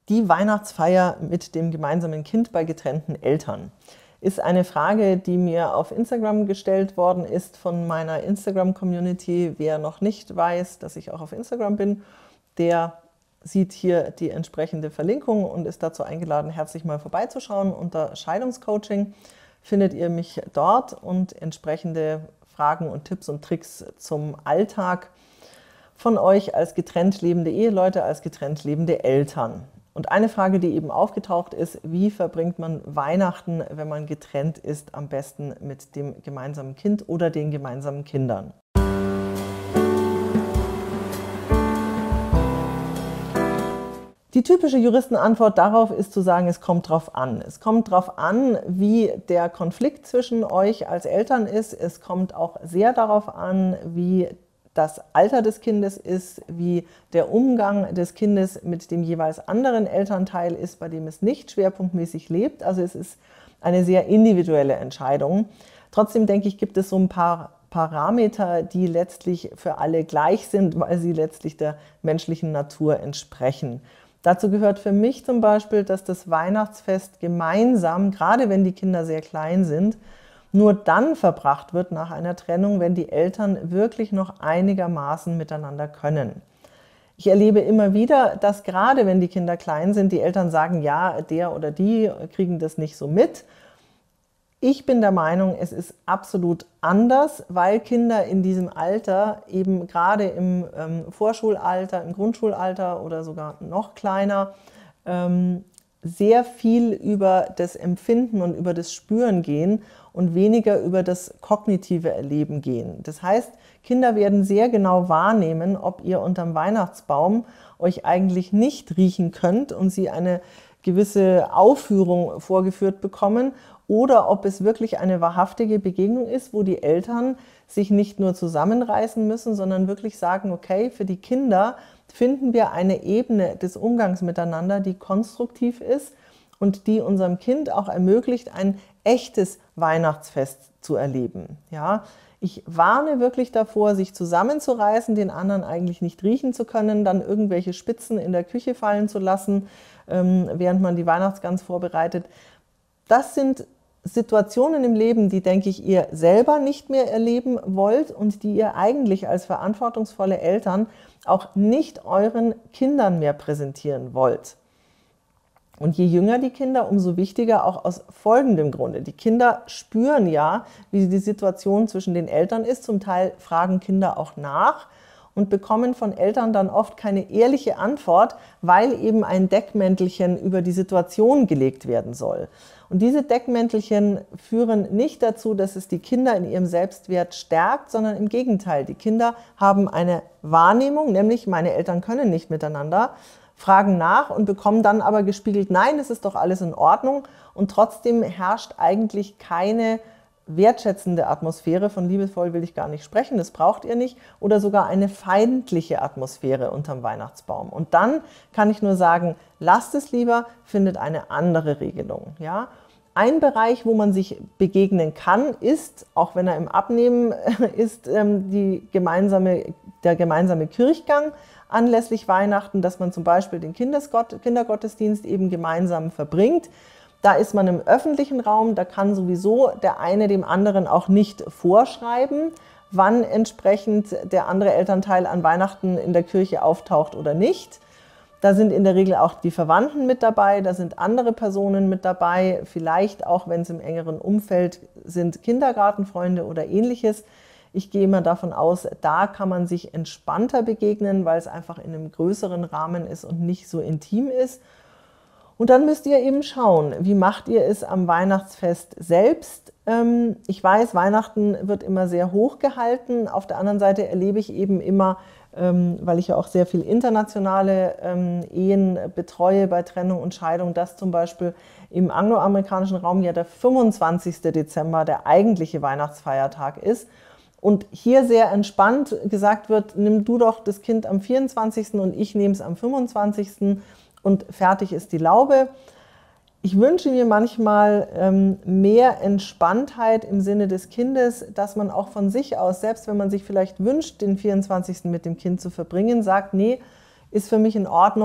Die Weihnachtsfeier mit dem gemeinsamen Kind bei getrennten Eltern ist eine Frage, die mir auf Instagram gestellt worden ist von meiner Instagram-Community. Wer noch nicht weiß, dass ich auch auf Instagram bin, der sieht hier die entsprechende Verlinkung und ist dazu eingeladen, herzlich mal vorbeizuschauen. Unter Scheidungscoaching findet ihr mich dort und entsprechende Fragen und Tipps und Tricks zum Alltag von euch als getrennt lebende Eheleute, als getrennt lebende Eltern. Und eine Frage, die eben aufgetaucht ist: Wie verbringt man Weihnachten, wenn man getrennt ist, am besten mit dem gemeinsamen Kind oder den gemeinsamen Kindern? Die typische Juristenantwort darauf ist zu sagen, es kommt drauf an. Es kommt drauf an, wie der Konflikt zwischen euch als Eltern ist. Es kommt auch sehr darauf an, wie das Alter des Kindes ist, wie der Umgang des Kindes mit dem jeweils anderen Elternteil ist, bei dem es nicht schwerpunktmäßig lebt. Also es ist eine sehr individuelle Entscheidung. Trotzdem denke ich, gibt es so ein paar Parameter, die letztlich für alle gleich sind, weil sie letztlich der menschlichen Natur entsprechen. Dazu gehört für mich zum Beispiel, dass das Weihnachtsfest gemeinsam, gerade wenn die Kinder sehr klein sind, nur dann verbracht wird nach einer Trennung, wenn die Eltern wirklich noch einigermaßen miteinander können. Ich erlebe immer wieder, dass gerade wenn die Kinder klein sind, die Eltern sagen, ja, der oder die kriegen das nicht so mit. Ich bin der Meinung, es ist absolut anders, weil Kinder in diesem Alter, eben gerade im Vorschulalter, im Grundschulalter oder sogar noch kleiner, sehr viel über das Empfinden und über das Spüren gehen und weniger über das kognitive Erleben gehen. Das heißt, Kinder werden sehr genau wahrnehmen, ob ihr unterm Weihnachtsbaum euch eigentlich nicht riechen könnt und sie eine gewisse Aufführung vorgeführt bekommen oder ob es wirklich eine wahrhaftige Begegnung ist, wo die Eltern sich nicht nur zusammenreißen müssen, sondern wirklich sagen, okay, für die Kinder finden wir eine Ebene des Umgangs miteinander, die konstruktiv ist und die unserem Kind auch ermöglicht, ein echtes Weihnachtsfest zu erleben. Ja, ich warne wirklich davor, sich zusammenzureißen, den anderen eigentlich nicht riechen zu können, dann irgendwelche Spitzen in der Küche fallen zu lassen, während man die Weihnachtsgans vorbereitet. Das sind Situationen im Leben, die, denke ich, ihr selber nicht mehr erleben wollt und die ihr eigentlich als verantwortungsvolle Eltern auch nicht euren Kindern mehr präsentieren wollt. Und je jünger die Kinder, umso wichtiger auch aus folgendem Grunde. Die Kinder spüren ja, wie die Situation zwischen den Eltern ist. Zum Teil fragen Kinder auch nach und bekommen von Eltern dann oft keine ehrliche Antwort, weil eben ein Deckmäntelchen über die Situation gelegt werden soll. Und diese Deckmäntelchen führen nicht dazu, dass es die Kinder in ihrem Selbstwert stärkt, sondern im Gegenteil. Die Kinder haben eine Wahrnehmung, nämlich meine Eltern können nicht miteinander, fragen nach und bekommen dann aber gespiegelt, nein, es ist doch alles in Ordnung. Und trotzdem herrscht eigentlich keine wertschätzende Atmosphäre, von liebevoll will ich gar nicht sprechen, das braucht ihr nicht, oder sogar eine feindliche Atmosphäre unterm Weihnachtsbaum. Und dann kann ich nur sagen, lasst es lieber, findet eine andere Regelung. Ja? Ein Bereich, wo man sich begegnen kann, ist, auch wenn er im Abnehmen ist, der gemeinsame Kirchgang anlässlich Weihnachten, dass man zum Beispiel den Kindergottesdienst eben gemeinsam verbringt. Da ist man im öffentlichen Raum, da kann sowieso der eine dem anderen auch nicht vorschreiben, wann entsprechend der andere Elternteil an Weihnachten in der Kirche auftaucht oder nicht. Da sind in der Regel auch die Verwandten mit dabei, da sind andere Personen mit dabei, vielleicht auch, wenn es im engeren Umfeld sind, Kindergartenfreunde oder ähnliches. Ich gehe immer davon aus, da kann man sich entspannter begegnen, weil es einfach in einem größeren Rahmen ist und nicht so intim ist. Und dann müsst ihr eben schauen, wie macht ihr es am Weihnachtsfest selbst. Ich weiß, Weihnachten wird immer sehr hoch gehalten. Auf der anderen Seite erlebe ich eben immer, weil ich ja auch sehr viel internationale Ehen betreue bei Trennung und Scheidung, dass zum Beispiel im angloamerikanischen Raum ja der 25. Dezember der eigentliche Weihnachtsfeiertag ist. Und hier sehr entspannt gesagt wird, nimm du doch das Kind am 24. und ich nehme es am 25. und fertig ist die Laube. Ich wünsche mir manchmal mehr Entspanntheit im Sinne des Kindes, dass man auch von sich aus, selbst wenn man sich vielleicht wünscht, den 24. mit dem Kind zu verbringen, sagt, nee, ist für mich in Ordnung,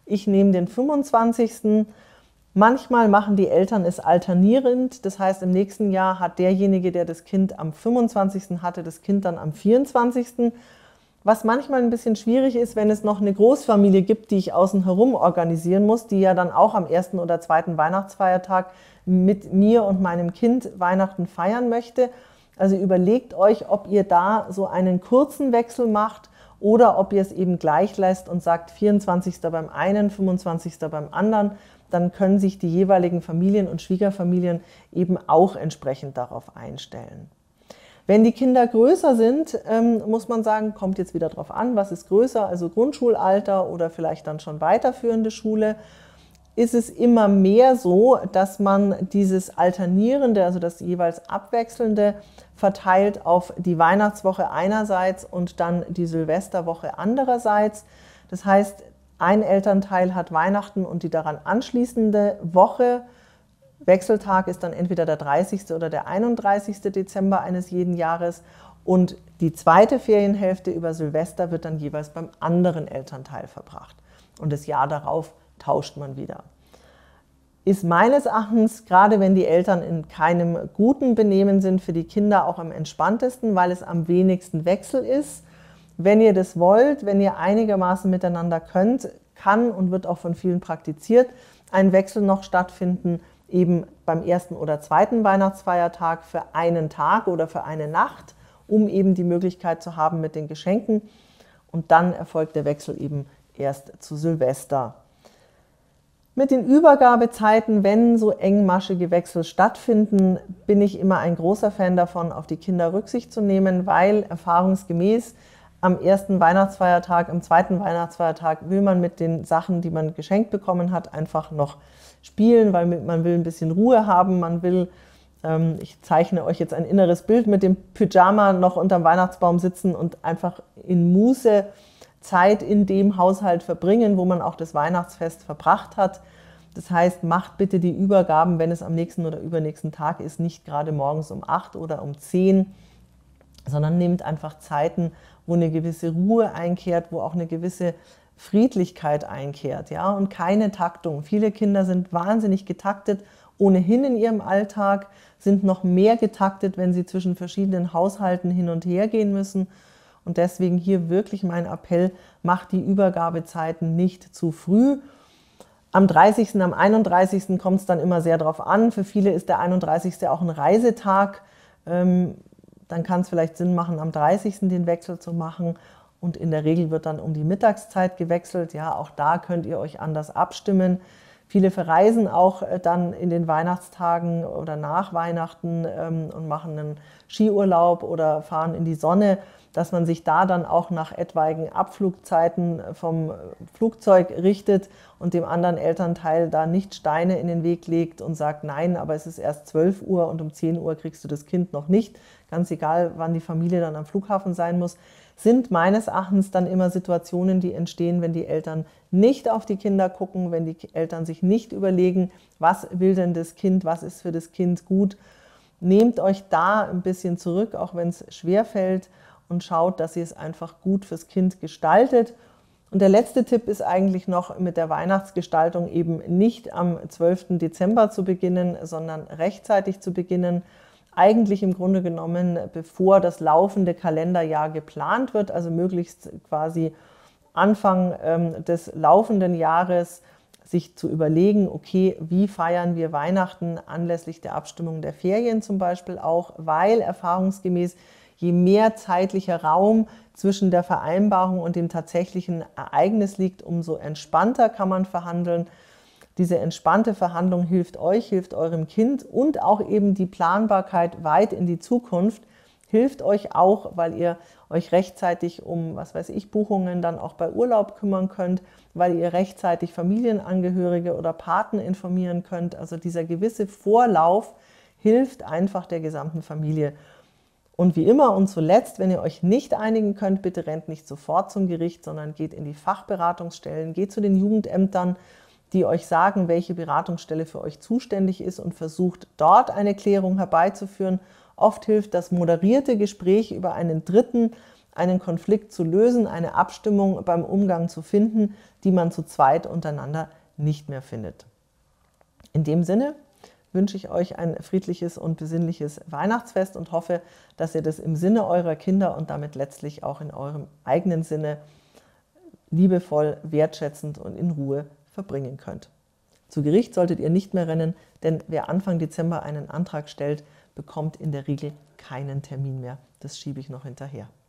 Ich nehme den 25. Manchmal machen die Eltern es alternierend, das heißt, im nächsten Jahr hat derjenige, der das Kind am 25. hatte, das Kind dann am 24. Was manchmal ein bisschen schwierig ist, wenn es noch eine Großfamilie gibt, die ich außen herum organisieren muss, die ja dann auch am ersten oder zweiten Weihnachtsfeiertag mit mir und meinem Kind Weihnachten feiern möchte. Also überlegt euch, ob ihr da so einen kurzen Wechsel macht oder ob ihr es eben gleich lässt und sagt 24. beim einen, 25. beim anderen. Dann können sich die jeweiligen Familien und Schwiegerfamilien eben auch entsprechend darauf einstellen. Wenn die Kinder größer sind, muss man sagen, kommt jetzt wieder darauf an, was ist größer, also Grundschulalter oder vielleicht dann schon weiterführende Schule, ist es immer mehr so, dass man dieses Alternierende, also das jeweils Abwechselnde, verteilt auf die Weihnachtswoche einerseits und dann die Silvesterwoche andererseits. Das heißt, ein Elternteil hat Weihnachten und die daran anschließende Woche. Wechseltag ist dann entweder der 30. oder der 31. Dezember eines jeden Jahres und die zweite Ferienhälfte über Silvester wird dann jeweils beim anderen Elternteil verbracht. Und das Jahr darauf tauscht man wieder. Ist meines Erachtens, gerade wenn die Eltern in keinem guten Benehmen sind, für die Kinder auch am entspanntesten, weil es am wenigsten Wechsel ist. Wenn ihr das wollt, wenn ihr einigermaßen miteinander könnt, kann und wird auch von vielen praktiziert, ein Wechsel noch stattfinden, eben beim ersten oder zweiten Weihnachtsfeiertag für einen Tag oder für eine Nacht, um eben die Möglichkeit zu haben mit den Geschenken. Und dann erfolgt der Wechsel eben erst zu Silvester. Mit den Übergabezeiten, wenn so engmaschige Wechsel stattfinden, bin ich immer ein großer Fan davon, auf die Kinder Rücksicht zu nehmen, weil erfahrungsgemäß am ersten Weihnachtsfeiertag, am zweiten Weihnachtsfeiertag will man mit den Sachen, die man geschenkt bekommen hat, einfach noch spielen, weil man will ein bisschen Ruhe haben, man will, ich zeichne euch jetzt ein inneres Bild, mit dem Pyjama noch unterm Weihnachtsbaum sitzen und einfach in Muße Zeit in dem Haushalt verbringen, wo man auch das Weihnachtsfest verbracht hat. Das heißt, macht bitte die Übergaben, wenn es am nächsten oder übernächsten Tag ist, nicht gerade morgens um 8 oder um 10, sondern nehmt einfach Zeiten, wo eine gewisse Ruhe einkehrt, wo auch eine gewisse Friedlichkeit einkehrt, ja, und keine Taktung. Viele Kinder sind wahnsinnig getaktet, ohnehin in ihrem Alltag, sind noch mehr getaktet, wenn sie zwischen verschiedenen Haushalten hin und her gehen müssen. Und deswegen hier wirklich mein Appell, macht die Übergabezeiten nicht zu früh. Am 30., am 31. kommt es dann immer sehr drauf an. Für viele ist der 31. auch ein Reisetag. Dann kann es vielleicht Sinn machen, am 30. den Wechsel zu machen. Und in der Regel wird dann um die Mittagszeit gewechselt. Ja, auch da könnt ihr euch anders abstimmen. Viele verreisen auch dann in den Weihnachtstagen oder nach Weihnachten und machen einen Skiurlaub oder fahren in die Sonne, dass man sich da dann auch nach etwaigen Abflugzeiten vom Flugzeug richtet und dem anderen Elternteil da nicht Steine in den Weg legt und sagt, nein, aber es ist erst 12 Uhr und um 10 Uhr kriegst du das Kind noch nicht. Ganz egal, wann die Familie dann am Flughafen sein muss, sind meines Erachtens dann immer Situationen, die entstehen, wenn die Eltern nicht auf die Kinder gucken, wenn die Eltern sich nicht überlegen, was will denn das Kind, was ist für das Kind gut. Nehmt euch da ein bisschen zurück, auch wenn es schwerfällt, und schaut, dass ihr es einfach gut fürs Kind gestaltet. Und der letzte Tipp ist eigentlich noch, mit der Weihnachtsgestaltung eben nicht am 12. Dezember zu beginnen, sondern rechtzeitig zu beginnen. Eigentlich im Grunde genommen, bevor das laufende Kalenderjahr geplant wird, also möglichst quasi Anfang des laufenden Jahres sich zu überlegen, okay, wie feiern wir Weihnachten anlässlich der Abstimmung der Ferien zum Beispiel auch, weil erfahrungsgemäß je mehr zeitlicher Raum zwischen der Vereinbarung und dem tatsächlichen Ereignis liegt, umso entspannter kann man verhandeln. Diese entspannte Verhandlung hilft euch, hilft eurem Kind und auch eben die Planbarkeit weit in die Zukunft hilft euch auch, weil ihr euch rechtzeitig um, was weiß ich, Buchungen dann auch bei Urlaub kümmern könnt, weil ihr rechtzeitig Familienangehörige oder Paten informieren könnt. Also dieser gewisse Vorlauf hilft einfach der gesamten Familie. Und wie immer und zuletzt, wenn ihr euch nicht einigen könnt, bitte rennt nicht sofort zum Gericht, sondern geht in die Fachberatungsstellen, geht zu den Jugendämtern, die euch sagen, welche Beratungsstelle für euch zuständig ist und versucht dort eine Klärung herbeizuführen. Oft hilft das moderierte Gespräch über einen Dritten einen Konflikt zu lösen, eine Abstimmung beim Umgang zu finden, die man zu zweit untereinander nicht mehr findet. In dem Sinne wünsche ich euch ein friedliches und besinnliches Weihnachtsfest und hoffe, dass ihr das im Sinne eurer Kinder und damit letztlich auch in eurem eigenen Sinne liebevoll, wertschätzend und in Ruhe verbringen könnt. Zu Gericht solltet ihr nicht mehr rennen, denn wer Anfang Dezember einen Antrag stellt, bekommt in der Regel keinen Termin mehr. Das schiebe ich noch hinterher.